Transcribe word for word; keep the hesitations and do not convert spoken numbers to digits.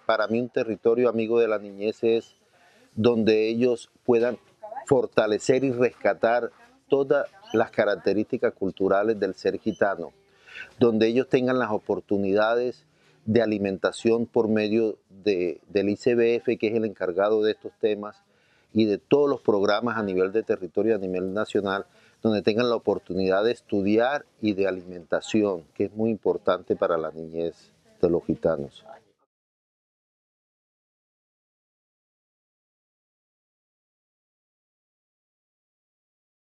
para mí un territorio amigo de la niñez es donde ellos puedan fortalecer y rescatar todas las características culturales del ser gitano, donde ellos tengan las oportunidades de alimentación por medio de, del I C B F, que es el encargado de estos temas, y de todos los programas a nivel de territorio, a nivel nacional, donde tengan la oportunidad de estudiar y de alimentación, que es muy importante para la niñez de los gitanos.